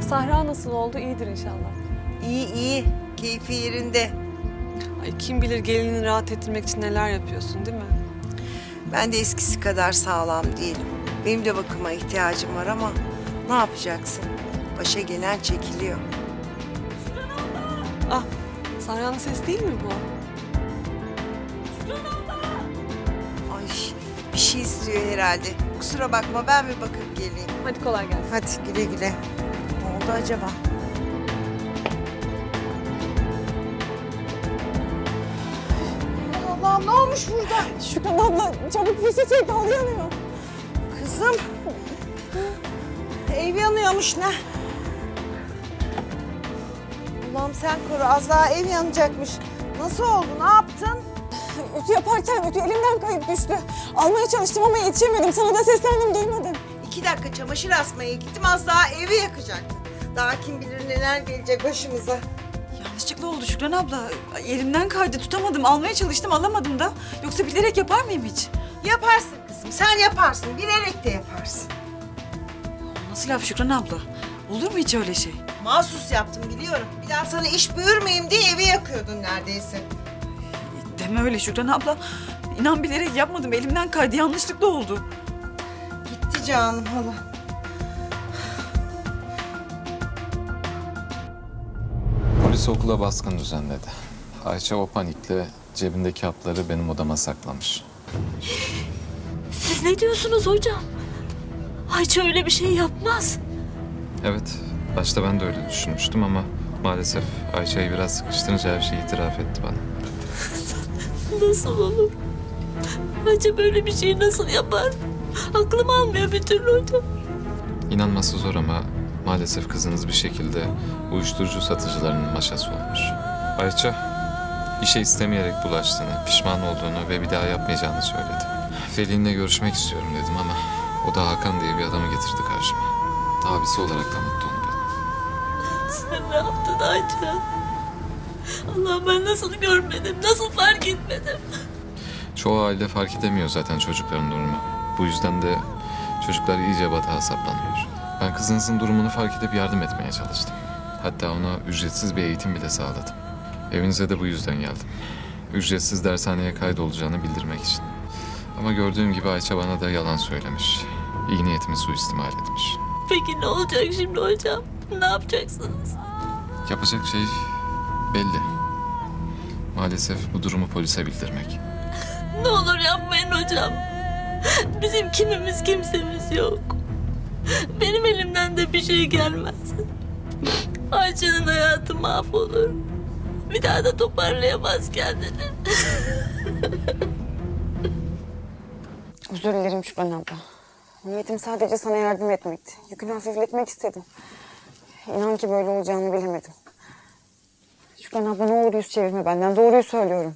Sahra nasıl oldu? İyidir inşallah. İyi iyi. Keyfi yerinde. Ay kim bilir gelinini rahat ettirmek için neler yapıyorsun değil mi? Ben de eskisi kadar sağlam değilim. Benim de bakıma ihtiyacım var ama ne yapacaksın? Başa gelen çekiliyor. Ah, Sahra'nın sesi değil mi bu? Ay bir şey istiyor herhalde. Kusura bakma ben bir bakıp geleyim. Hadi kolay gelsin. Hadi güle güle. Ne oldu acaba? Allah'ım ne olmuş burada? Şükran abla çabuk fişe çek, halı yanıyor. Kızım. Ev yanıyormuş ne? Allah'ım sen koru, az daha ev yanacakmış. Nasıl oldu, ne yaptın? Ütü yaparken ütü elimden kayıp düştü. Almaya çalıştım ama yetişemedim. Sana da seslendim, duymadın. 2 dakika çamaşır asmaya gittim, az daha evi yakacaktı. Daha kim bilir neler gelecek başımıza. Yanlışlıkla oldu Şükran abla. Elimden kaydı, tutamadım. Almaya çalıştım, alamadım da. Yoksa bilerek yapar mıyım hiç? Yaparsın kızım, sen yaparsın. Bilerek de yaparsın. Nasıl laf Şükran abla? Olur mu hiç öyle şey? Mahsus yaptım biliyorum. Bir daha sana iş buyurmayayım diye evi yakıyordun neredeyse. Deme öyle Şükran abla. İnan bilerek yapmadım. Elimden kaydı, yanlışlıkla oldu. Gitti canım hala. Polis okula baskın düzenledi. Ayça o panikle cebindeki hapları benim odama saklamış. Siz ne diyorsunuz hocam? Ayça öyle bir şey yapmaz. Evet, başta ben de öyle düşünmüştüm ama maalesef Ayça'yı biraz sıkıştırınca her şeyi itiraf etti bana. Nasıl olur? Ayça böyle bir şeyi nasıl yapar? Aklım almıyor bir türlü hocam. İnanması zor ama maalesef kızınız bir şekilde uyuşturucu satıcılarının maşası olmuş. Ayça işe istemeyerek bulaştığını, pişman olduğunu ve bir daha yapmayacağını söyledi. Veli'nle görüşmek istiyorum dedim ama o da Hakan diye bir adamı getirdi karşıma. Abisi olarak tanıttı onu bana. Sen ne yaptın Ayça? Allah'ım ben nasıl görmedim, nasıl fark etmedim? Çoğu aile fark edemiyor zaten çocukların durumu. Bu yüzden de çocuklar iyice batağa saplanıyor. Ben kızınızın durumunu fark edip yardım etmeye çalıştım. Hatta ona ücretsiz bir eğitim bile sağladım. Evinize de bu yüzden geldim. Ücretsiz dershaneye kaydolacağını bildirmek için. Ama gördüğüm gibi Ayça bana da yalan söylemiş. İyi niyetimi suistimal etmiş. Peki ne olacak şimdi hocam? Ne yapacaksınız? Yapacak şey belli. Maalesef bu durumu polise bildirmek. Ne olur yapmayın hocam. Bizim kimimiz kimsemiz yok. Benim elimden de bir şey gelmez. Ayça'nın hayatı mahvolur. Bir daha da toparlayamaz kendini. Özür dilerim Şükran abla. Niyetim sadece sana yardım etmekti. Yükünü hafifletmek istedim. İnan ki böyle olacağını bilemedim. Şükran abla ne olur yüz çevirme benden. Doğruyu söylüyorum.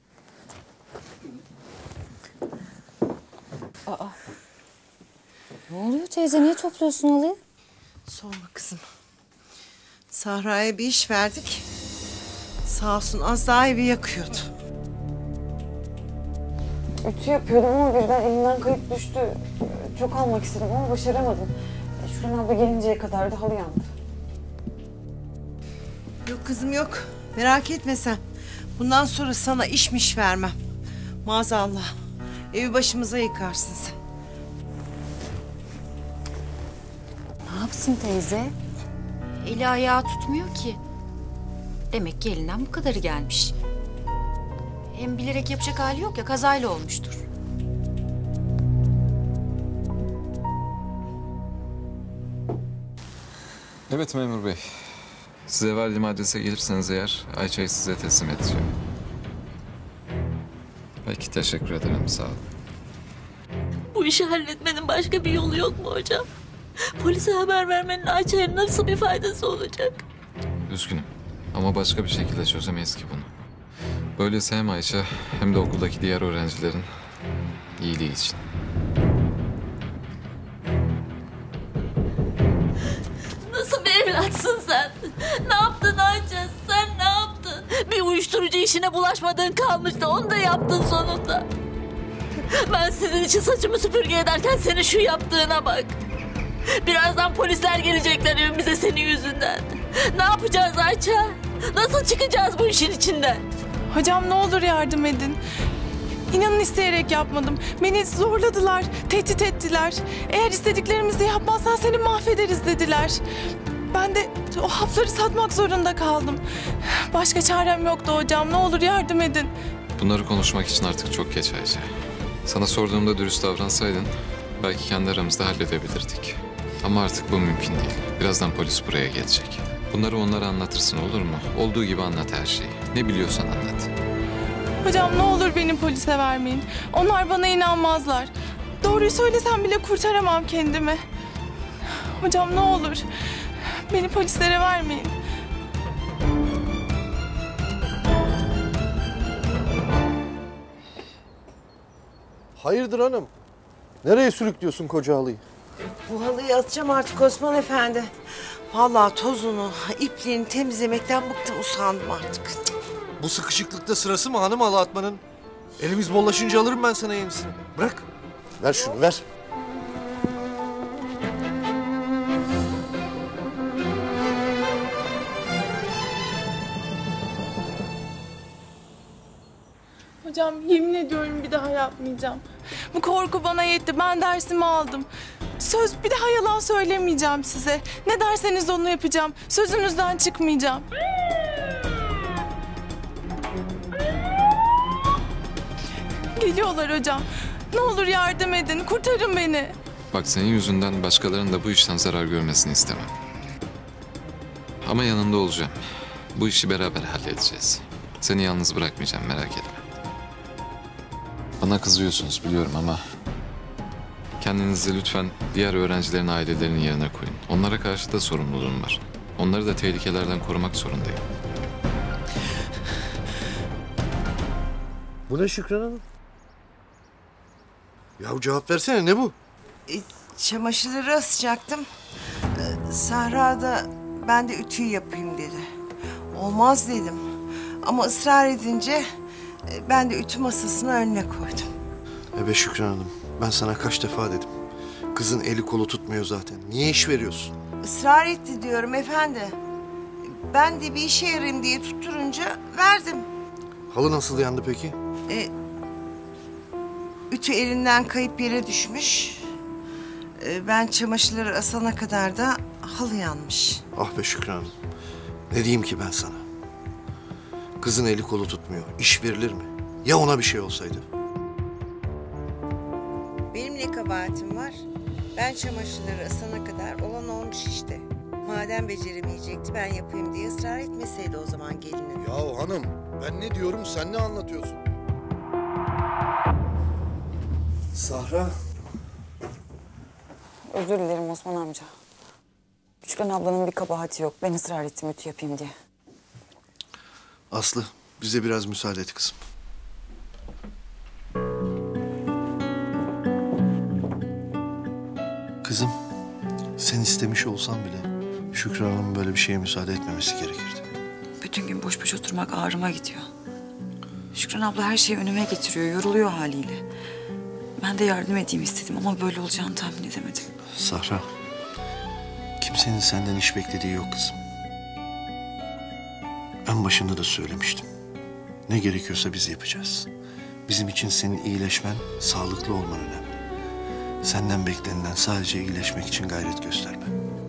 Ne oluyor teyze? Niye topluyorsun halıyı? Sorma kızım. Sahra'ya bir iş verdik. Sağ olsun az daha evi yakıyordu. Ütü yapıyordum ama birden elimden kayıp düştü. Çok almak istedim ama başaramadım. Şükran abla gelinceye kadar da halı yandı. Yok kızım yok. Merak etme sen. Bundan sonra sana işmiş vermem. Maazallah. Evi başımıza yıkarsın sen. Ne yapsın teyze? Eli ayağı tutmuyor ki. Demek ki elinden bu kadarı gelmiş. Hem bilerek yapacak hali yok ya, kazayla olmuştur. Evet memur bey. Size verdiğim adrese gelirseniz eğer Ayça'yı size teslim edeceğim. Peki teşekkür ederim, sağ olun. Bu işi halletmenin başka bir yolu yok mu hocam? Polise haber vermenin Ayça'ya nasıl bir faydası olacak? Üzgünüm ama başka bir şekilde çözemeyiz ki bunu. Böylesi hem Ayça hem de okuldaki diğer öğrencilerin iyiliği için. Nasıl bir evlatsın sen? Ne yaptın Ayça? Sen ne yaptın? Bir uyuşturucu işine bulaşmadığın kalmıştı. Onu da yaptın sonunda. Ben sizin için saçımı süpürge ederken senin şu yaptığına bak. Birazdan polisler gelecekler evimize senin yüzünden. Ne yapacağız Ayça? Nasıl çıkacağız bu işin içinden? Hocam ne olur yardım edin. İnanın isteyerek yapmadım. Beni zorladılar, tehdit ettiler. Eğer istediklerimizi yapmazsan seni mahvederiz dediler. Ben de o hapları satmak zorunda kaldım. Başka çarem yoktu hocam. Ne olur yardım edin. Bunları konuşmak için artık çok geç Ayça. Sana sorduğumda dürüst davransaydın belki kendi aramızda halledebilirdik. Ama artık bu mümkün değil. Birazdan polis buraya gelecek. Bunları onlara anlatırsın, olur mu? Olduğu gibi anlat her şeyi. Ne biliyorsan anlat. Hocam ne olur beni polise vermeyin. Onlar bana inanmazlar. Doğruyu söylesem bile kurtaramam kendimi. Hocam ne olur beni polislere vermeyin. Hayırdır hanım? Nereye sürüklüyorsun koca halıyı? Bu halıyı atacağım artık Osman Efendi. Vallahi tozunu, ipliğini temizlemekten bıktım, usandım artık. Bu sıkışıklıkta sırası mı hanım halı atmanın? Elimiz bollaşınca alırım ben sana yenisini. Bırak. Ver şunu ver. Hocam yemin ediyorum bir daha yapmayacağım. Bu korku bana yetti. Ben dersimi aldım. Söz bir daha yalan söylemeyeceğim size. Ne derseniz onu yapacağım. Sözünüzden çıkmayacağım. Geliyorlar hocam. Ne olur yardım edin. Kurtarın beni. Bak senin yüzünden başkalarının da bu işten zarar görmesini istemem. Ama yanında olacağım. Bu işi beraber halledeceğiz. Seni yalnız bırakmayacağım, merak etme. Bana kızıyorsunuz biliyorum ama kendinizi lütfen diğer öğrencilerin ailelerinin yerine koyun. Onlara karşı da sorumluluğum var. Onları da tehlikelerden korumak zorundayım. Bu ne Şükran Hanım? Yahu cevap versene, ne bu? Çamaşırları asacaktım. Sahra da ben de ütüyü yapayım dedi. Olmaz dedim. Ama ısrar edince ben de ütü masasını önüne koydum. Be Şükran Hanım, ben sana kaç defa dedim. Kızın eli kolu tutmuyor zaten. Niye iş veriyorsun? Israr etti diyorum efendi. Ben de bir işe yarayayım diye tutturunca verdim. Halı nasıl yandı peki? Ütü elinden kayıp yere düşmüş. Ben çamaşırları asana kadar da halı yanmış. Ah be Şükran Hanım. Ne diyeyim ki ben sana? Kızın eli kolu tutmuyor. İş verilir mi? Ya ona bir şey olsaydı? Benim ne kabahatim var? Ben çamaşırları asana kadar olan olmuş işte. Madem beceremeyecekti ben yapayım diye ısrar etmeseydi o zaman gelinin. Yahu hanım, ben ne diyorum sen ne anlatıyorsun? Sahra. Özür dilerim Osman amca. Şükran ablanın bir kabahati yok. Ben ısrar ettim ütü yapayım diye. Aslı, bize biraz müsaade et kızım. Kızım, sen istemiş olsan bile Şükran Hanım'ın böyle bir şeye müsaade etmemesi gerekirdi. Bütün gün boş boş oturmak ağrıma gidiyor. Şükran abla her şeyi önüme getiriyor, yoruluyor haliyle. Ben de yardım edeyim istedim ama böyle olacağını tahmin edemedim. Sahra, kimsenin senden iş beklediği yok kızım. En başında da söylemiştim. Ne gerekiyorsa biz yapacağız. Bizim için senin iyileşmen, sağlıklı olman önemli. Senden beklenilen sadece iyileşmek için gayret gösterme.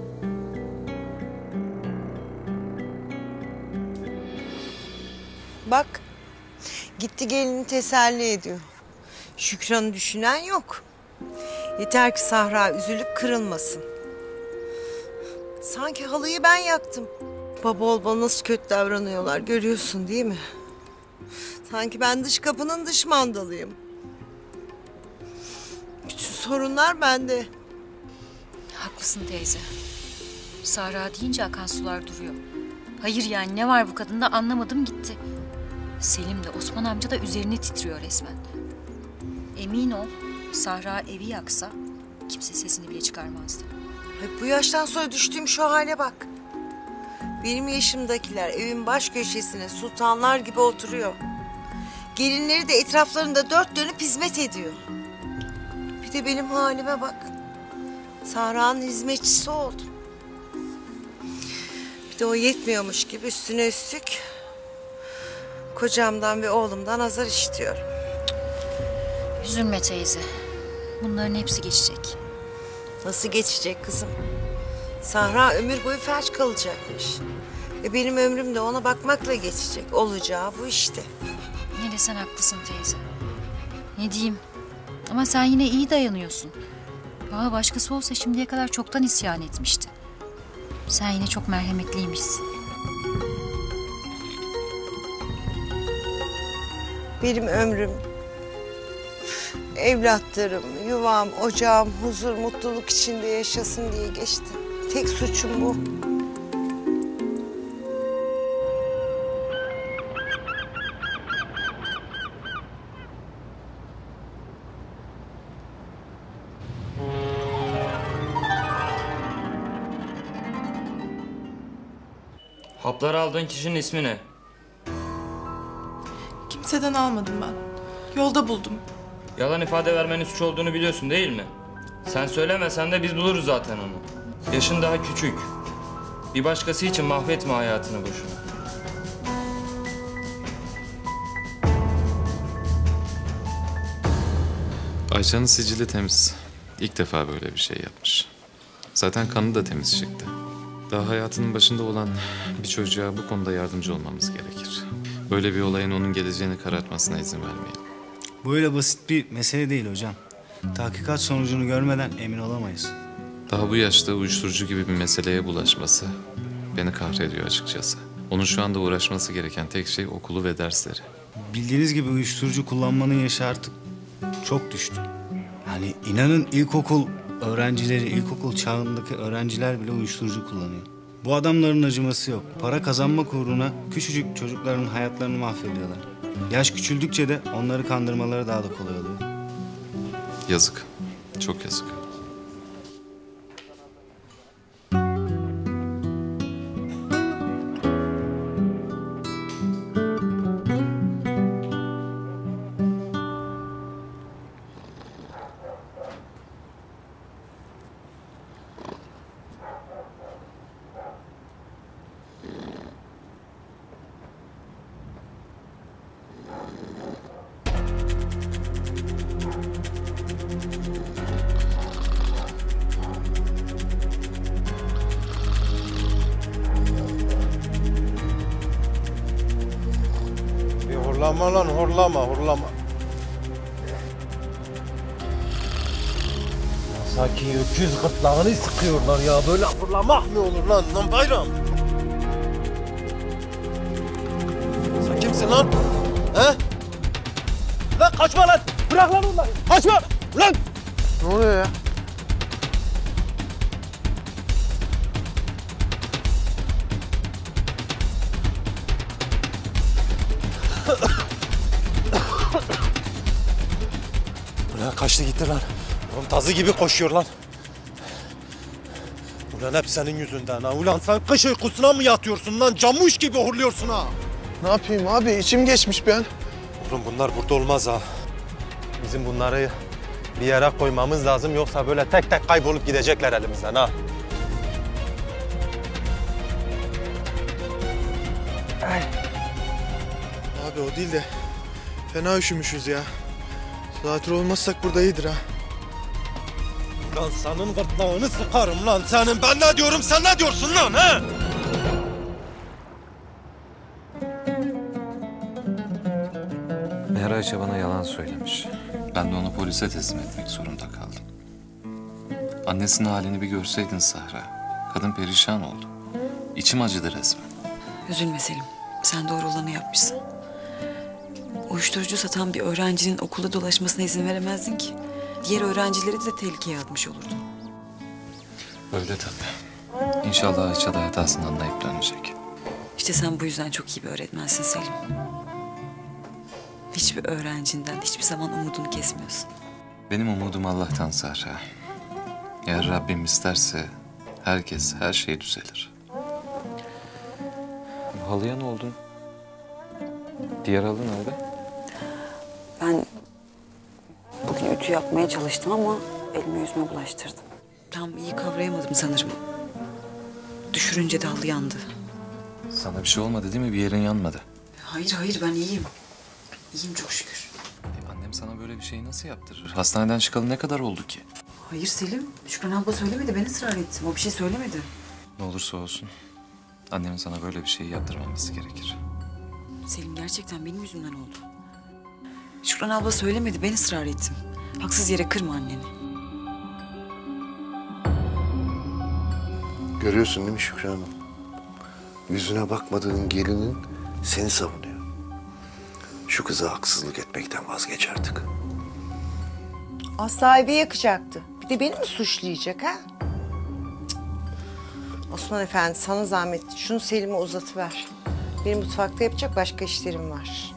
Bak, gitti gelini teselli ediyor. Şükran'ı düşünen yok. Yeter ki Sahra üzülüp kırılmasın. Sanki halıyı ben yaktım. Baba ol bana nasıl kötü davranıyorlar görüyorsun değil mi? Sanki ben dış kapının dış mandalıyım. Bütün sorunlar bende. Haklısın teyze. Sahra deyince akan sular duruyor. Hayır yani ne var bu kadında anlamadım gitti. Selim de Osman amca da üzerine titriyor resmen. Emin ol Sahra evi yaksa kimse sesini bile çıkarmazdı. Bu yaştan sonra düştüğüm şu hale bak. Benim yaşımdakiler evin baş köşesine sultanlar gibi oturuyor. Gelinleri de etraflarında dört dönüp hizmet ediyor. Bir de benim halime bak. Sahra'nın hizmetçisi oldum. Bir de o yetmiyormuş gibi üstüne üstlük kocamdan ve oğlumdan azar işitiyorum. Üzülme teyze. Bunların hepsi geçecek. Nasıl geçecek kızım? Sahra ömür boyu felç kalacakmış. Benim ömrüm de ona bakmakla geçecek. Olacağı bu işte. Ne desen haklısın teyze. Ne diyeyim? Ama sen yine iyi dayanıyorsun. Valla başkası olsa şimdiye kadar çoktan isyan etmişti. Sen yine çok merhametliymişsin. Benim ömrüm, evlatlarım, yuvam, ocağım huzur, mutluluk içinde yaşasın diye geçti. Tek suçum bu. Hapları aldığın kişinin ismi ne? Kimseden almadım ben. Yolda buldum. Yalan ifade vermenin suç olduğunu biliyorsun değil mi? Sen söylemesen de biz buluruz zaten onu. Yaşın daha küçük. Bir başkası için mahvetme hayatını boşuna. Ayça'nın sicili temiz. İlk defa böyle bir şey yapmış. Zaten kanı da temiz çıktı. Daha hayatının başında olan bir çocuğa bu konuda yardımcı olmamız gerekir. Böyle bir olayın onun geleceğini karartmasına izin vermeyelim. Bu öyle basit bir mesele değil hocam. Tahkikat sonucunu görmeden emin olamayız. Daha bu yaşta uyuşturucu gibi bir meseleye bulaşması beni kahrediyor açıkçası. Onun şu anda uğraşması gereken tek şey okulu ve dersleri. Bildiğiniz gibi uyuşturucu kullanmanın yaşı artık çok düştü. Yani inanın ilkokul öğrencileri, ilkokul çağındaki öğrenciler bile uyuşturucu kullanıyor. Bu adamların acıması yok. Para kazanmak uğruna küçücük çocukların hayatlarını mahvediyorlar. Yaş küçüldükçe de onları kandırmaları daha da kolay oluyor. Yazık. Çok yazık. Horlama lan horlama. Sanki öküz gırtlağını sıkıyorlar ya. Böyle horlamak mı olur lan Bayram? Sen kimsin lan? He? Lan kaçma lan! Bırak lan onları! Kaçma! Lan! Ne oluyor ya? Ulan kaçtı gitti lan. Ulan tazı gibi koşuyor lan. Ulan hep senin yüzünden ha. Ulan sen kış uykusuna mı yatıyorsun lan? Camuş gibi horluyorsun ha. Ne yapayım abi? İçim geçmiş ben. Oğlum bunlar burada olmaz ha. Bizim bunları bir yere koymamız lazım. Yoksa böyle tek tek kaybolup gidecekler elimizden ha. Abi o değil de fena üşümüşüz ya. Zatürre olmazsak burada iyidir ha. Lan senin gırtlağını sıkarım lan senin. Ben ne diyorum sen ne diyorsun lan he? Meğer Ayça bana yalan söylemiş. Ben de onu polise teslim etmek zorunda kaldım. Annesinin halini bir görseydin Sahra. Kadın perişan oldu. İçim acıdı resmen. Üzülme Selim. Sen doğru olanı yapmışsın. Uyuşturucu satan bir öğrencinin okulda dolaşmasına izin veremezdin ki. Diğer öğrencileri de tehlikeye atmış olurdun. Öyle tabii. İnşallah Ayça da hatasını anlayıp dönecek. İşte sen bu yüzden çok iyi bir öğretmensin Selim. Hiçbir öğrencinden hiçbir zaman umudunu kesmiyorsun. Benim umudum Allah'tan Sahra. Eğer Rabbim isterse herkes, her şey düzelir. Halıya ne oldu? Diğer halı nerede? Ben bugün ütü yapmaya çalıştım ama elimi yüzüme bulaştırdım. Tam iyi kavrayamadım sanırım. Düşürünce de halı yandı. Sana bir şey olmadı değil mi? Bir yerin yanmadı. Hayır hayır ben iyiyim. İyiyim çok şükür. Annem sana böyle bir şeyi nasıl yaptırır? Hastaneden çıkalı ne kadar oldu ki? Hayır Selim. Şükran abla söylemedi. Ben ısrar ettim. O bir şey söylemedi. Ne olursa olsun annemin sana böyle bir şeyi yaptırmaması gerekir. Selim gerçekten benim yüzümden oldu. Şükran abla söylemedi. Ben ısrar ettim. Haksız yere kırma anneni. Görüyorsun değil mi Şükran Hanım? Yüzüne bakmadığın gelinin seni savunuyor. Şu kıza haksızlık etmekten vazgeç artık. Asla evi yakacaktı. Bir de beni mi suçlayacak ha? Cık. Osman Efendi sana zahmet şunu Selim'e uzatıver. Benim mutfakta yapacak başka işlerim var.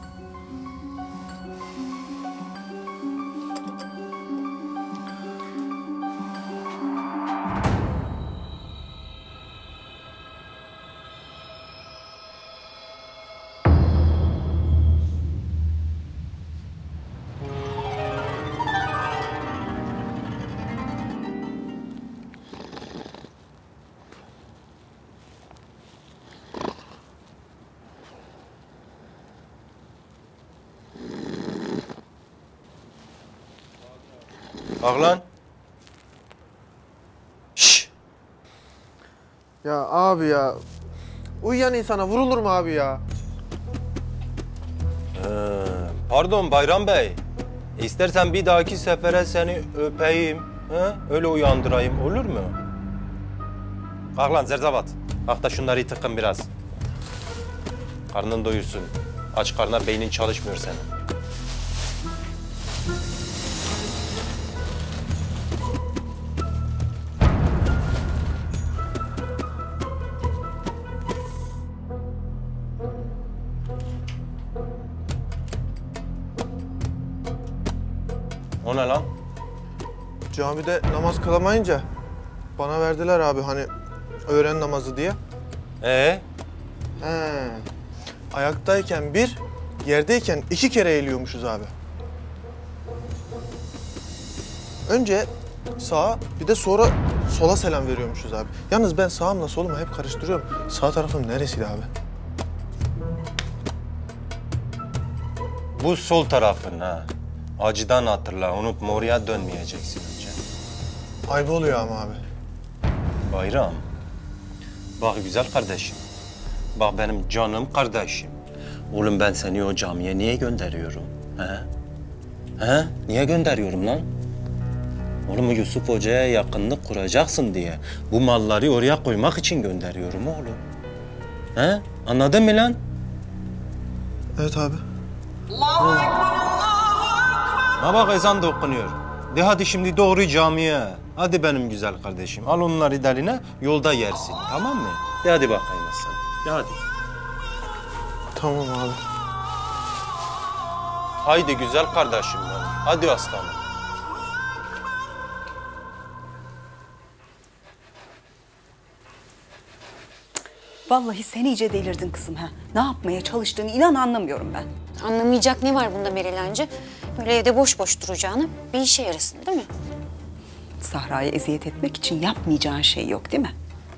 Kalk lan. Şşş. Ya abi ya. Uyuyan insana vurulur mu abi ya? Pardon Bayram Bey. İstersen bir dahaki sefere seni öpeyim. Öyle uyandırayım olur mu? Kalk lan zerzavat. Kalk da şunları tıkın biraz. Karnın doyursun. Aç karnına beynin çalışmıyor senin. O ne lan? Camide namaz kılamayınca bana verdiler abi hani öğren namazı diye. He. Ayaktayken bir, yerdeyken 2 kere eğiliyormuşuz abi. Önce sağa bir de sonra sola selam veriyormuşuz abi. Yalnız ben sağımla solumu hep karıştırıyorum. Sağ tarafım neresiydi abi? Bu sol tarafın ha. Acıdan hatırla, unutma oraya dönmeyeceksin önce. Ayıp oluyor ama abi. Bayram, bak güzel kardeşim. Bak benim canım kardeşim. Oğlum ben seni o camiye niye gönderiyorum? He? Niye gönderiyorum lan? Oğlum Yusuf Hoca'ya yakınlık kuracaksın diye. Bu malları oraya koymak için gönderiyorum oğlum. He? Anladın mı lan? Evet abi. Ha bak ezan da okunuyor. De hadi şimdi doğru camiye. Hadi benim güzel kardeşim. Al onları deline yolda yersin. Tamam mı? De hadi bakayım sen. De hadi. Tamam abi. Haydi güzel kardeşim benim. Hadi aslanım. Vallahi sen iyice delirdin kızım ha. Ne yapmaya çalıştığını inan anlamıyorum ben. Anlamayacak ne var bunda Merilencığım? Böyle evde boş boş duracağını bir işe yarasın değil mi? Sahra'ya eziyet etmek için yapmayacağın şey yok değil mi?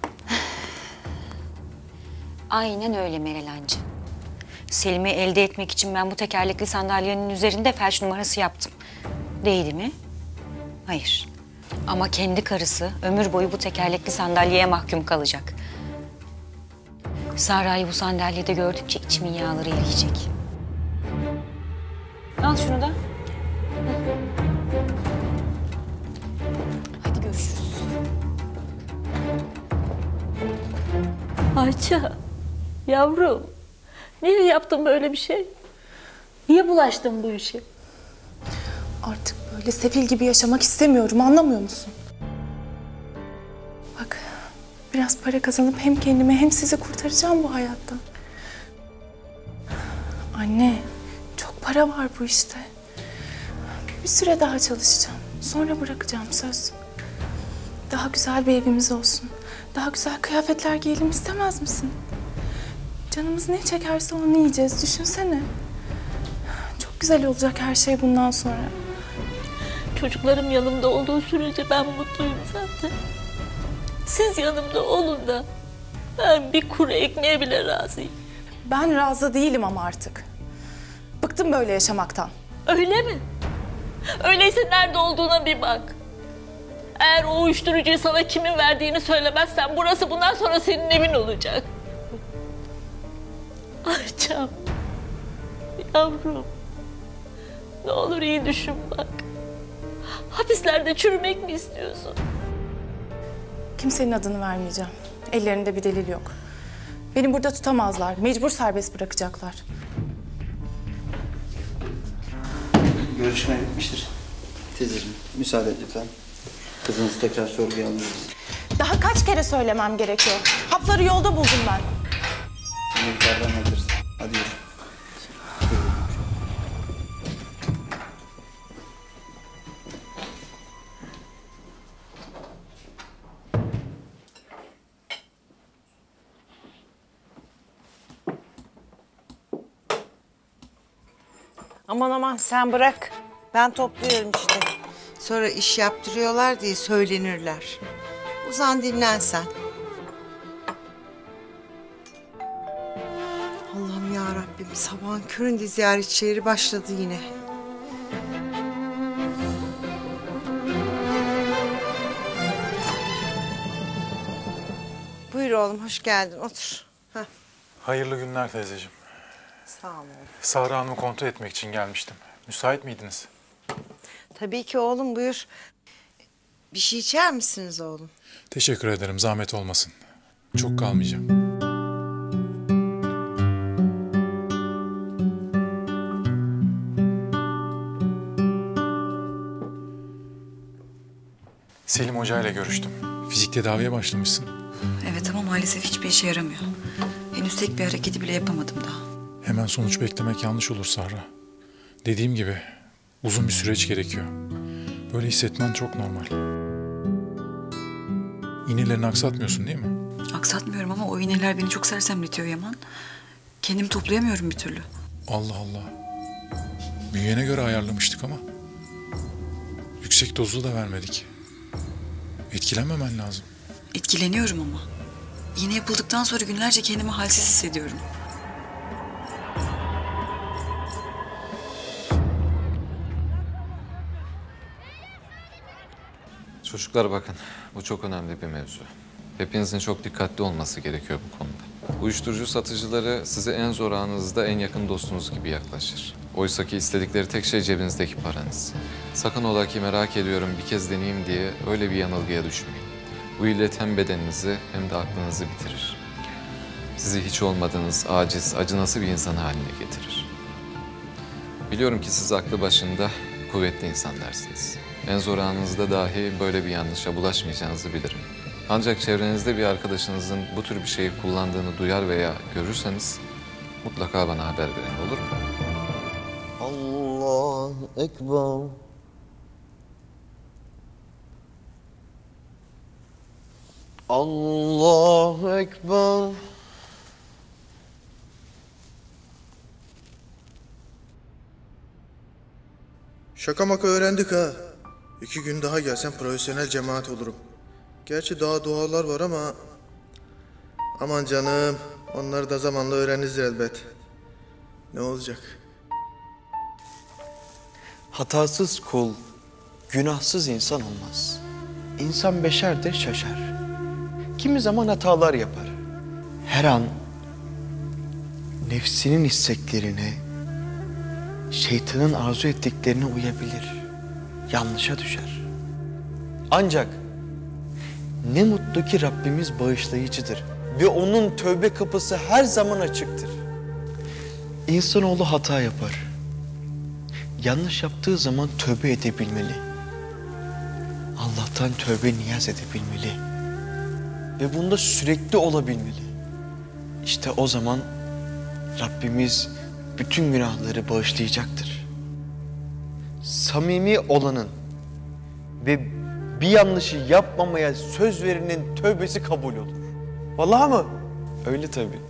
Aynen öyle Merilencığım. Selim'i elde etmek için ben bu tekerlekli sandalyenin üzerinde felç numarası yaptım. Değdi mi? Hayır. Ama kendi karısı ömür boyu bu tekerlekli sandalyeye mahkum kalacak. Sahra'yı bu sandalyede gördükçe içimin yağları eriyecek. Al şunu da. Hadi görüşürüz. Ayça, yavrum. Niye yaptın böyle bir şey? Niye bulaştın bu işe? Artık böyle sefil gibi yaşamak istemiyorum, anlamıyor musun? Bak, biraz para kazanıp hem kendimi hem sizi kurtaracağım bu hayattan. Anne, çok para var bu işte. Bir süre daha çalışacağım. Sonra bırakacağım söz. Daha güzel bir evimiz olsun. Daha güzel kıyafetler giyelim istemez misin? Canımız ne çekerse onu yiyeceğiz. Düşünsene. Çok güzel olacak her şey bundan sonra. Çocuklarım yanımda olduğu sürece ben mutluyum zaten. Siz yanımda olun da Ben bir kuru ekmeğe bile razıyım. Ben razı değilim ama artık. Bıktım böyle yaşamaktan. Öyle mi? Öyleyse nerede olduğuna bir bak. Eğer o uyuşturucuyu sana kimin verdiğini söylemezsen burası bundan sonra senin evin olacak. Ayça'm. Yavrum. Ne olur iyi düşün bak. Hapislerde çürümek mi istiyorsun? Kimsenin adını vermeyeceğim. Ellerinde bir delil yok. Beni burada tutamazlar. Mecbur serbest bırakacaklar. Görüşme bitmiştir. Teyzeciğim müsaade et lütfen. Kızınızı tekrar sorguya alıyoruz. Daha kaç kere söylemem gerekiyor? Hapları yolda buldum ben. Şimdi yukarıdan hazırız. Hadi yürü. Aman aman sen bırak. Ben topluyorum işte. Sonra iş yaptırıyorlar diye söylenirler. Uzan dinlen sen. Allah'ım ya Rabbim, sabahın köründe ziyaretçileri başladı yine. Buyur oğlum, hoş geldin. Otur. Heh. Hayırlı günler teyzeciğim. Sağ ol oğlum. Sahra Hanım'ı kontrol etmek için gelmiştim. Müsait miydiniz? Tabii ki oğlum, buyur. Bir şey içer misiniz oğlum? Teşekkür ederim. Zahmet olmasın. Çok kalmayacağım. Selim Hoca ile görüştüm. Fizik tedaviye başlamışsın. Evet ama maalesef hiçbir işe yaramıyor. Henüz tek bir hareketi bile yapamadım daha. Hemen sonuç beklemek yanlış olur Sahra. Dediğim gibi uzun bir süreç gerekiyor. Böyle hissetmen çok normal. İğnelerini aksatmıyorsun değil mi? Aksatmıyorum ama o iğneler beni çok sersemletiyor Yaman. Kendimi toplayamıyorum bir türlü. Allah Allah. Bünyene göre ayarlamıştık ama. Yüksek dozlu da vermedik. Etkilenmemen lazım. Etkileniyorum ama. İğne yapıldıktan sonra günlerce kendimi halsiz hissediyorum. Çocuklar bakın, bu çok önemli bir mevzu. Hepinizin çok dikkatli olması gerekiyor bu konuda. Uyuşturucu satıcıları size en zor anınızda en yakın dostunuz gibi yaklaşır. Oysa ki istedikleri tek şey cebinizdeki paranız. Sakın ola ki merak ediyorum bir kez deneyeyim diye öyle bir yanılgıya düşmeyin. Bu illet hem bedeninizi hem de aklınızı bitirir. Sizi hiç olmadığınız, aciz, acınası bir insan haline getirir. Biliyorum ki siz aklı başında kuvvetli insanlarsınız. En zor anınızda dahi böyle bir yanlışa bulaşmayacağınızı bilirim. Ancak çevrenizde bir arkadaşınızın bu tür bir şeyi kullandığını duyar veya görürseniz mutlaka bana haber verin, olur mu? Allahu Ekber. Allahu Ekber. Şaka maka öğrendik ha. 2 gün daha gelsen profesyonel cemaat olurum. Gerçi daha dualar var ama... Aman canım, onları da zamanla öğreniriz elbet. Ne olacak? Hatasız kul, günahsız insan olmaz. İnsan beşerdir, şaşar. Kimi zaman hatalar yapar. Her an nefsinin isteklerine, şeytanın arzu ettiklerine uyabilir. Yanlışa düşer. Ancak ne mutlu ki Rabbimiz bağışlayıcıdır ve onun tövbe kapısı her zaman açıktır. İnsanoğlu hata yapar. Yanlış yaptığı zaman tövbe edebilmeli. Allah'tan tövbe niyaz edebilmeli. Ve bunda sürekli olabilmeli. İşte o zaman Rabbimiz bütün günahları bağışlayacaktır. Samimi olanın ve bir yanlışı yapmamaya söz verenin tövbesi kabul olur. Vallahi mı? Öyle tabii.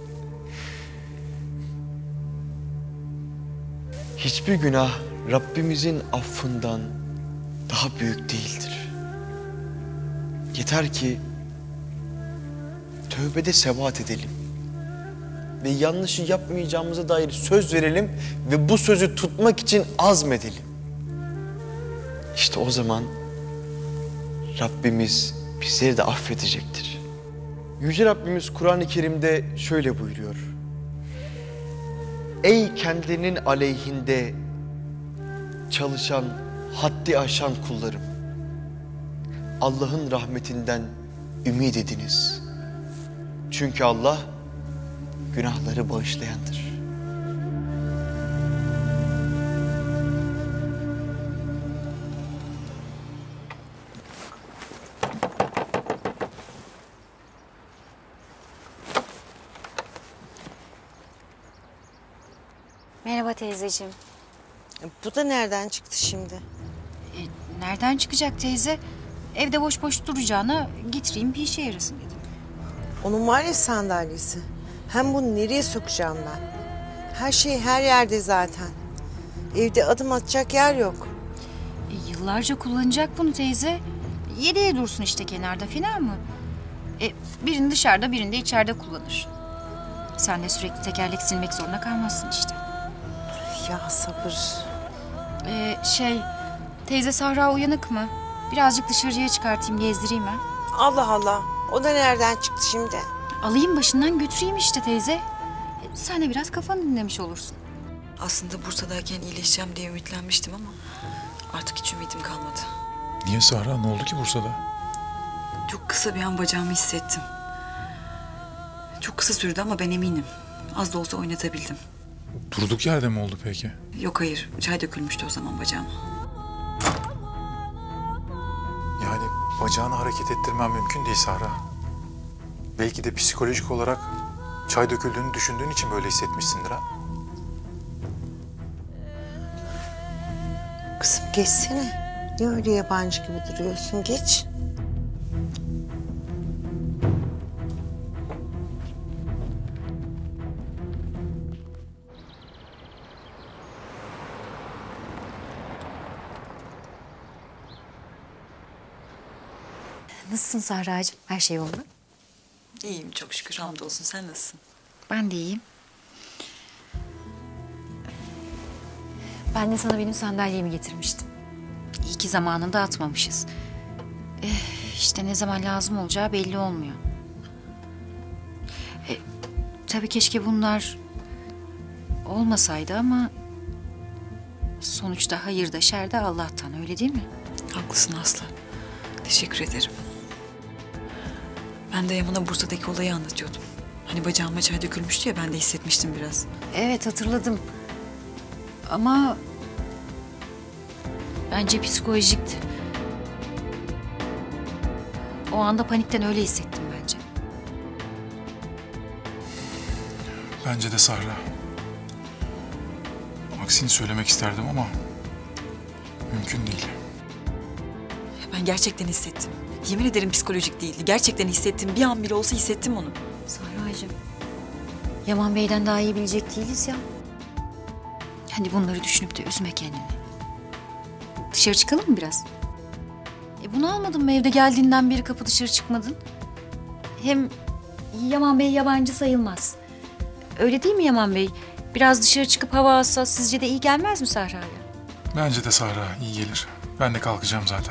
Hiçbir günah Rabbimizin affından daha büyük değildir. Yeter ki tövbede sebat edelim. Ve yanlışı yapmayacağımıza dair söz verelim ve bu sözü tutmak için azmedelim. İşte o zaman Rabbimiz bizleri de affedecektir. Yüce Rabbimiz Kur'an-ı Kerim'de şöyle buyuruyor. Ey kendinin aleyhinde çalışan, haddi aşan kullarım. Allah'ın rahmetinden ümit ediniz. Çünkü Allah günahları bağışlayandır. Merhaba teyzeciğim. Bu da nereden çıktı şimdi? Nereden çıkacak teyze? Evde boş boş duracağına getireyim bir işe yarasın dedim. Onun var ya sandalyesi. Hem bunu nereye sokacağım ben? Her şey her yerde zaten. Evde adım atacak yer yok. Yıllarca kullanacak bunu teyze. Yediye dursun işte kenarda filan mı? Birini dışarıda birini de içeride kullanır. Sen de sürekli tekerlek silmek zorunda kalmazsın işte. Ya sabır. Teyze Sahra uyanık mı? Birazcık dışarıya çıkartayım, gezdireyim ha. Allah Allah. O da nereden çıktı şimdi? Alayım başından götüreyim işte teyze. Sen de biraz kafanı dinlemiş olursun. Aslında Bursa'dayken iyileşeceğim diye ümitlenmiştim ama artık hiç ümidim kalmadı. Niye Sahra? Ne oldu ki Bursa'da? Çok kısa bir an bacağımı hissettim. Çok kısa sürdü ama ben eminim. Az da olsa oynatabildim. Durduk yerde mi oldu peki? Yok hayır, çay dökülmüştü o zaman bacağıma. Yani bacağını hareket ettirmem mümkün değil Sahra. Belki de psikolojik olarak çay döküldüğünü düşündüğün için böyle hissetmişsindir ha. Kızım geçsene. Niye öyle yabancı gibi duruyorsun? Geç. Nasılsın Sahra'cığım? Her şey oldu. İyiyim çok şükür, hamdolsun. Sen nasılsın? Ben de iyiyim. Ben de sana benim sandalyemi getirmiştim. İyi ki zamanında atmamışız. İşte ne zaman lazım olacağı belli olmuyor. Tabii keşke bunlar olmasaydı ama sonuçta hayır da şer de Allah'tan, öyle değil mi? Haklısın Aslı. Teşekkür ederim. Ben de Yaman'a Bursa'daki olayı anlatıyordum. Hani bacağıma çay dökülmüştü ya, ben de hissetmiştim biraz. Evet, hatırladım. Ama bence psikolojikti. O anda panikten öyle hissettim bence. Bence de Sahra. Aksini söylemek isterdim ama mümkün değil. Ben gerçekten hissettim. Yemin ederim psikolojik değildi. Gerçekten hissettim. Bir an bile olsa hissettim onu. Sahra'cığım, Yaman Bey'den daha iyi bilecek değiliz ya. Hadi bunları düşünüp de üzme kendini. Dışarı çıkalım mı biraz? Bunu almadın mı evde geldiğinden beri kapı dışarı çıkmadın? Hem Yaman Bey yabancı sayılmaz. Öyle değil mi Yaman Bey? Biraz dışarı çıkıp hava alsa sizce de iyi gelmez mi Sahra'ya? Bence de Sahra iyi gelir. Ben de kalkacağım zaten.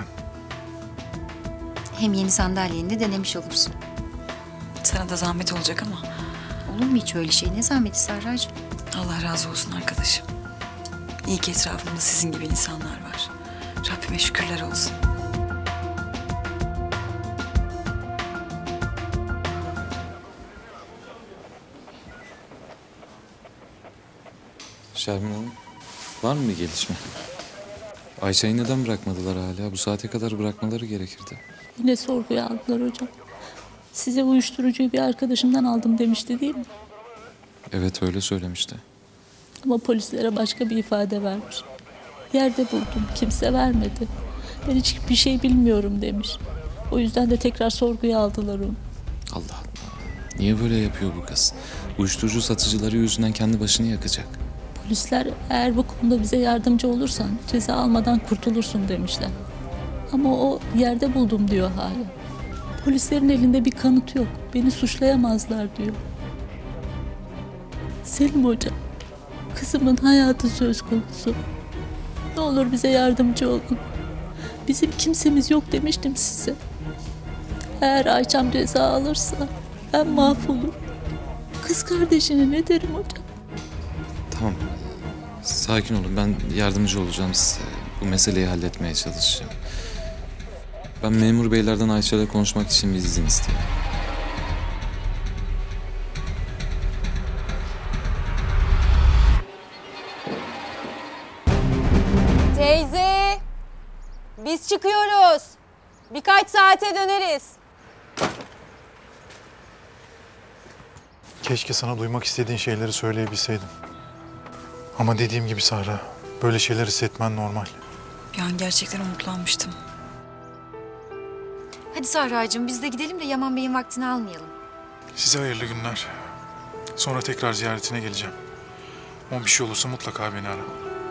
Hem yeni sandalyeni de denemiş olursun. Sana da zahmet olacak ama. Olur mu hiç öyle şey? Ne zahmeti Sahra'cığım? Allah razı olsun arkadaşım. İyi ki etrafımda sizin gibi insanlar var. Rabbime şükürler olsun. Şermin Hanım, var mı bir gelişme? Ayça'yı neden bırakmadılar hala? Bu saate kadar bırakmaları gerekirdi. Yine sorguya aldılar hocam. Size uyuşturucuyu bir arkadaşımdan aldım demişti değil mi? Evet, öyle söylemişti. Ama polislere başka bir ifade vermiş. Yerde buldum, kimse vermedi. Ben hiçbir şey bilmiyorum demiş. O yüzden de tekrar sorguya aldılar onu. Allah Allah. Niye böyle yapıyor bu kız? Uyuşturucu satıcıları yüzünden kendi başını yakacak. Polisler eğer bu konuda bize yardımcı olursan ceza almadan kurtulursun demişler. Ama o yerde buldum diyor hala. Polislerin elinde bir kanıt yok. Beni suçlayamazlar diyor. Selim Hoca, kızımın hayatı söz konusu. Ne olur bize yardımcı olun. Bizim kimsemiz yok demiştim size. Eğer Ayça'm ceza alırsa ben mahvolurum. Kız kardeşine ne derim hocam? Tamam. Sakin olun. Ben yardımcı olacağım size. Bu meseleyi halletmeye çalışacağım. Ben memur beylerden Ayça'yla konuşmak için bir izin istiyorum. Teyze, biz çıkıyoruz. Birkaç saate döneriz. Keşke sana duymak istediğin şeyleri söyleyebilseydim. Ama dediğim gibi Sahra, böyle şeyler hissetmen normal. Bir an gerçekten umutlanmıştım. Hadi Sahra'cığım biz de gidelim de Yaman Bey'in vaktini almayalım. Size hayırlı günler. Sonra tekrar ziyaretine geleceğim. Ama bir şey olursa mutlaka beni ara.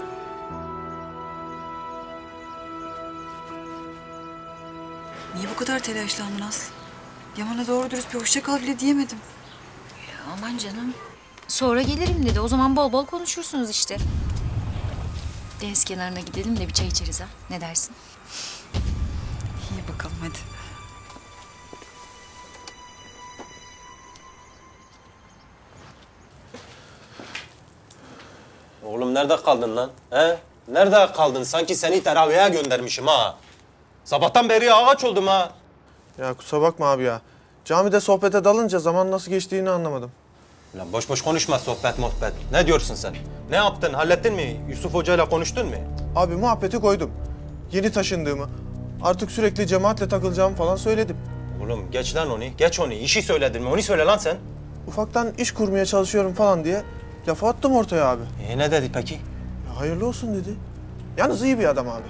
Niye bu kadar telaşlandın Aslı? Yaman'a doğru dürüst bir hoşça kal bile diyemedim. Aman canım. Sonra gelirim dedi. O zaman bol bol konuşursunuz işte. Deniz kenarına gidelim de bir çay içeriz ha. Ne dersin? İyi bakalım hadi. Oğlum nerede kaldın lan? He? Nerede kaldın? Sanki seni teravihe göndermişim ha. Sabahtan beri ağaç oldum ha. Ya kusura bakma abi ya. Camide sohbete dalınca zaman nasıl geçtiğini anlamadım. Lan boş boş konuşma sohbet muhabbet. Ne diyorsun sen? Ne yaptın? Hallettin mi? Yusuf Hoca ile konuştun mu? Abi muhabbeti koydum. Yeni taşındığımı, artık sürekli cemaatle takılacağımı falan söyledim. Oğlum geç lan onu. Geç onu. İşi söyledin mi? Onu söyle lan sen. Ufaktan iş kurmaya çalışıyorum falan diye lafı attım ortaya abi. Ne dedi peki? Ya hayırlı olsun dedi. Yalnız iyi bir adam abi.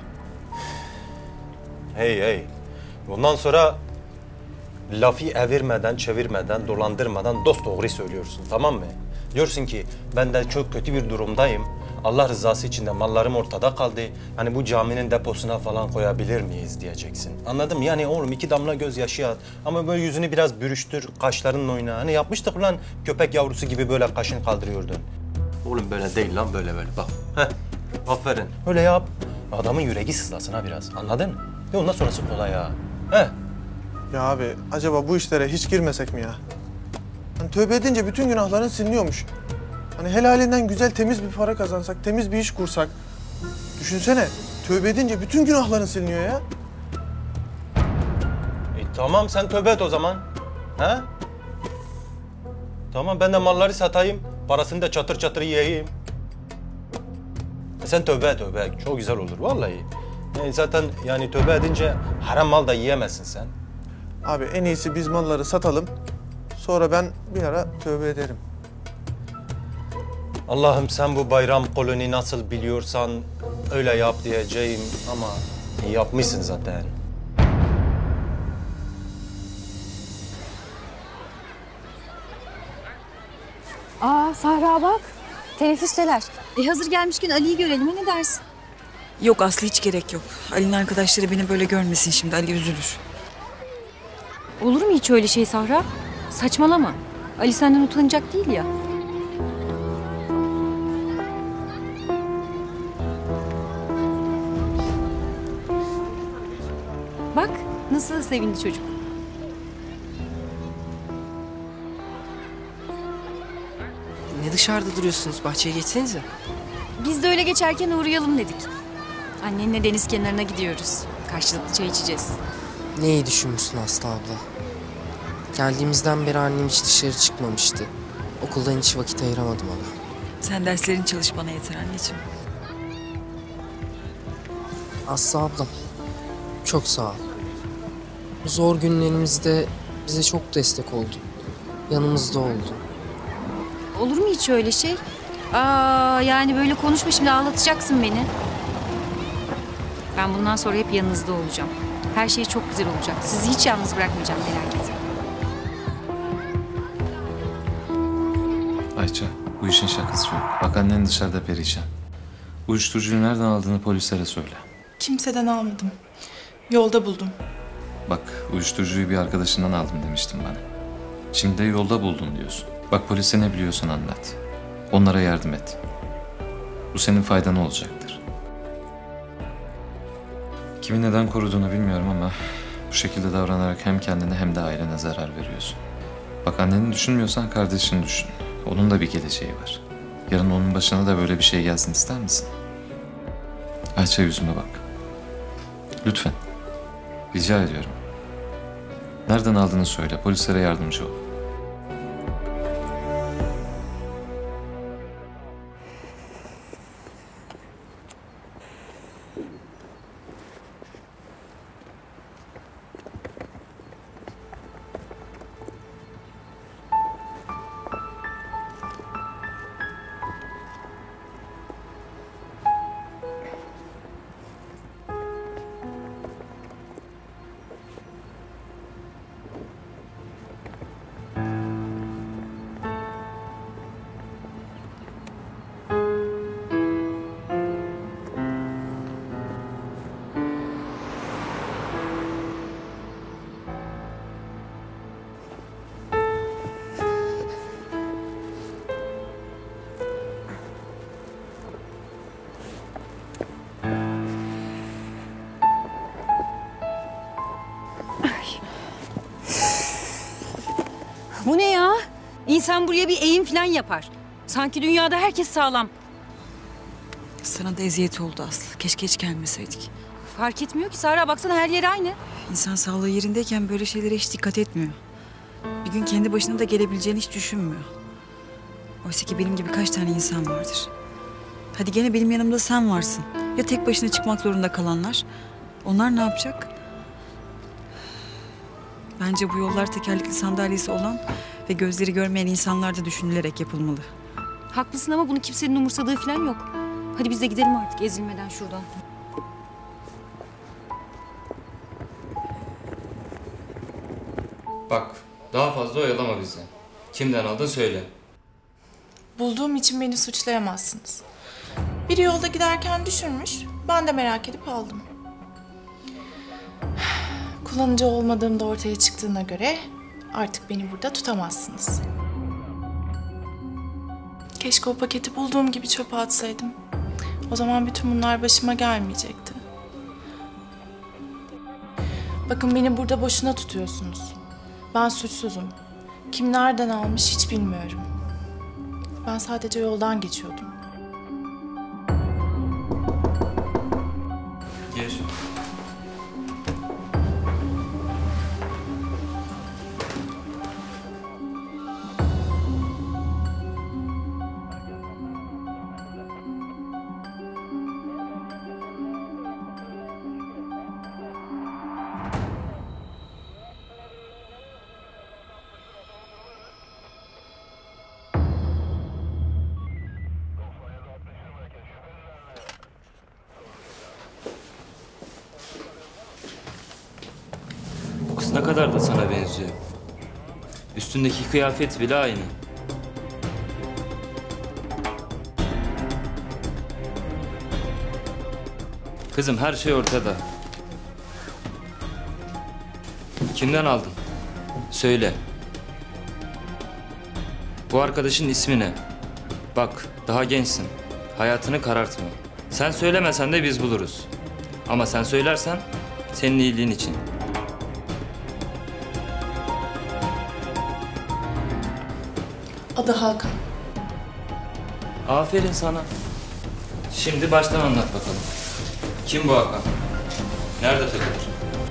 Hey hey. Bundan sonra lafı evirmeden, çevirmeden, dolandırmadan dosdoğru söylüyorsun, tamam mı? Diyorsun ki ben de çok kötü bir durumdayım. Allah rızası için de mallarım ortada kaldı. Hani bu caminin deposuna falan koyabilir miyiz diyeceksin. Anladın mı? Yani oğlum 2 damla gözyaşı at. Ama böyle yüzünü biraz bürüştür, kaşlarınla oyna. Hani yapmıştık lan köpek yavrusu gibi böyle kaşın kaldırıyordun. Oğlum böyle değil lan böyle bak. Heh. Aferin. Öyle yap. Adamın yüreği sızlasın ha biraz. Anladın mı? Ve ondan sonrası kolay ha. Heh. Ya abi acaba bu işlere hiç girmesek mi ya? Hani tövbe edince bütün günahların siliniyormuş. Hani helalinden güzel temiz bir para kazansak, temiz bir iş kursak. Düşünsene, tövbe edince bütün günahların siliniyor ya. Tamam sen tövbe et o zaman. He? Tamam ben de malları satayım. Parasını da çatır çatır yiyeyim. Sen tövbe et. Çok güzel olur vallahi. Zaten yani tövbe edince haram mal da yiyemezsin sen. Abi en iyisi biz malları satalım. Sonra ben bir ara tövbe ederim. Allah'ım sen bu bayram kolunu nasıl biliyorsan öyle yap diyeceğim ama yapmışsın zaten. Aa Sahra bak. Teneffüsteler. Hazır gelmişken Ali'yi görelim ha, ne dersin? Yok Aslı hiç gerek yok. Ali'nin arkadaşları beni böyle görmesin şimdi. Ali üzülür. Olur mu hiç öyle şey Sahra? Saçmalama. Ali senden utanacak değil ya. Bak nasıl da sevindi çocuk. Ne dışarıda duruyorsunuz? Bahçeye geçsenize. Biz de öyle geçerken uğrayalım dedik. Annenle deniz kenarına gidiyoruz. Karşılıklı çay içeceğiz. Ne iyi düşünmüşsün Aslı abla. Geldiğimizden beri annem hiç dışarı çıkmamıştı. Okuldan hiç vakit ayıramadım ona. Sen derslerin çalış bana yeter anneciğim. Aslı ablam, çok sağ ol. Bu zor günlerimizde bize çok destek oldun. Yanımızda oldun. Olur mu hiç öyle şey? Aa, yani böyle konuşma şimdi, ağlatacaksın beni. Ben bundan sonra hep yanınızda olacağım. Her şey çok güzel olacak. Sizi hiç yalnız bırakmayacağım, merak etmeyin. Ayça, bu işin şakası yok. Bak annen dışarıda perişan. Uyuşturucuyu nereden aldığını polislere söyle. Kimseden almadım. Yolda buldum. Bak uyuşturucuyu bir arkadaşından aldım demiştin bana. Şimdi de yolda buldum diyorsun. Bak polise ne biliyorsun anlat. Onlara yardım et. Bu senin faydana olacaktır. Kimi neden koruduğunu bilmiyorum ama bu şekilde davranarak hem kendine hem de ailene zarar veriyorsun. Bak anneni düşünmüyorsan kardeşini düşün. Onun da bir geleceği var. Yarın onun başına da böyle bir şey gelsin ister misin? Ayça yüzüme bak. Lütfen. Rica ediyorum. Nereden aldığını söyle. Polislere yardımcı ol. Bu ne ya? İnsan buraya bir eğim falan yapar. Sanki dünyada herkes sağlam. Sana da eziyet oldu Aslı. Keşke hiç gelmeseydik. Fark etmiyor ki Sahra, baksana her yer aynı. İnsan sağlığı yerindeyken böyle şeylere hiç dikkat etmiyor. Bir gün kendi başına da gelebileceğini hiç düşünmüyor. Oysa ki benim gibi kaç tane insan vardır. Hadi gene benim yanımda sen varsın. Ya tek başına çıkmak zorunda kalanlar? Onlar ne yapacak? Bence bu yollar tekerlekli sandalyesi olan ve gözleri görmeyen insanlar da düşünülerek yapılmalı. Haklısın ama bunu kimsenin umursadığı falan yok. Hadi biz de gidelim artık ezilmeden şuradan. Bak daha fazla oyalama bizi. Kimden aldın söyle. Bulduğum için beni suçlayamazsınız. Biri yolda giderken düşürmüş, ben de merak edip aldım. Kullanıcı olmadığım da ortaya çıktığına göre artık beni burada tutamazsınız. Keşke o paketi bulduğum gibi çöpe atsaydım. O zaman bütün bunlar başıma gelmeyecekti. Bakın beni burada boşuna tutuyorsunuz. Ben suçsuzum. Kim nereden almış hiç bilmiyorum. Ben sadece yoldan geçiyordum. Gir. Bu kız ne kadar da sana benziyor. Üstündeki kıyafet bile aynı. Kızım her şey ortada. Kimden aldın? Söyle. Bu arkadaşın ismi ne? Bak daha gençsin. Hayatını karartma. Sen söylemesen de biz buluruz. Ama sen söylersen senin iyiliğin için. Adı Hakan. Aferin sana. Şimdi baştan anlat bakalım. Kim bu Hakan? Nerede takılır?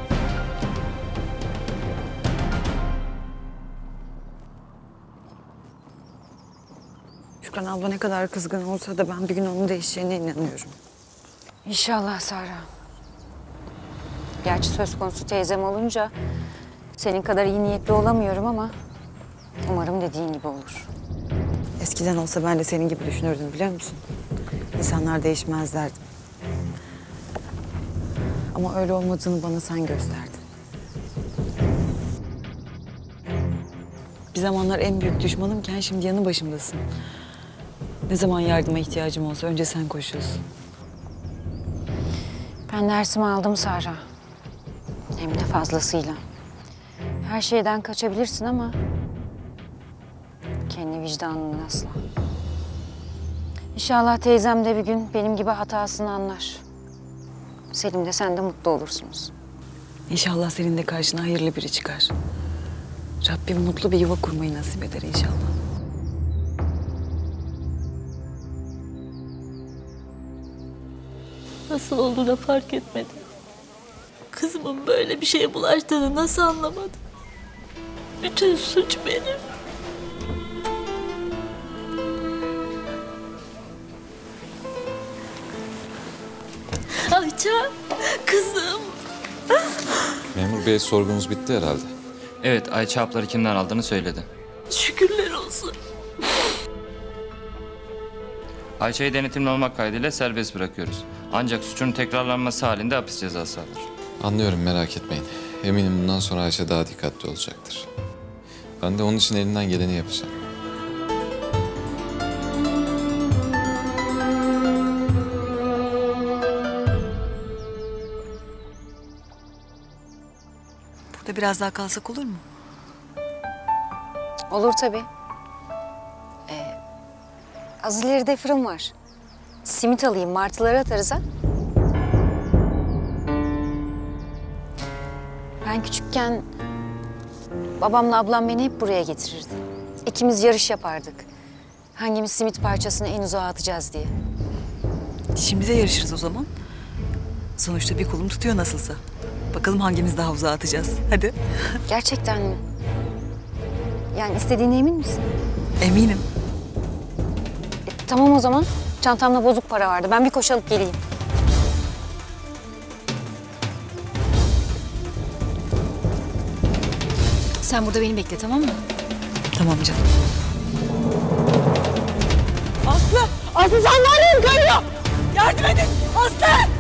Şükran abla ne kadar kızgın olsa da ben bir gün onun değişeceğine inanıyorum. İnşallah Sahra. Gerçi söz konusu teyzem olunca senin kadar iyi niyetli olamıyorum ama umarım dediğin gibi olur. Eskiden olsa ben de senin gibi düşünürdüm biliyor musun? İnsanlar değişmez derdim. Ama öyle olmadığını bana sen gösterdin. Bir zamanlar en büyük düşmanımken şimdi yanı başımdasın. Ne zaman yardıma ihtiyacım olsa önce sen koşuyorsun. Ben dersimi aldım Sahra. Hem de fazlasıyla. Her şeyden kaçabilirsin ama kendi vicdanından asla. İnşallah teyzem de bir gün benim gibi hatasını anlar. Selim de sen de mutlu olursunuz. İnşallah senin de karşına hayırlı biri çıkar. Rabbim mutlu bir yuva kurmayı nasip eder inşallah. Nasıl oldu da fark etmedim. Kızımın böyle bir şeye bulaştığını nasıl anlamadım. Bütün suç benim. Ayça, kızım. Memur bey sorgunuz bitti herhalde. Evet, Ayça hapları kimden aldığını söyledi. Şükürler olsun. Ayça'yı denetimli olmak kaydıyla serbest bırakıyoruz. Ancak suçun tekrarlanması halinde hapis cezası alır. Anlıyorum, merak etmeyin. Eminim bundan sonra Ayşe daha dikkatli olacaktır. Ben de onun için elimden geleni yapacağım. Burada biraz daha kalsak olur mu? Olur tabii. Az ileride fırın var. Simit alayım, martıları atarız ha. Ben küçükken babamla ablam beni hep buraya getirirdi. İkimiz yarış yapardık. Hangimiz simit parçasını en uzağa atacağız diye. Şimdi de yarışırız o zaman. Sonuçta bir kolum tutuyor nasılsa. Bakalım hangimiz daha uzağa atacağız. Hadi. Gerçekten mi? Yani istediğine emin misin? Eminim. Tamam o zaman. Çantamda bozuk para vardı. Ben bir koşalıp geleyim. Sen burada beni bekle, tamam mı? Tamam canım. Aslı! Aslı canlarım görüyor! Yardım edin! Aslı!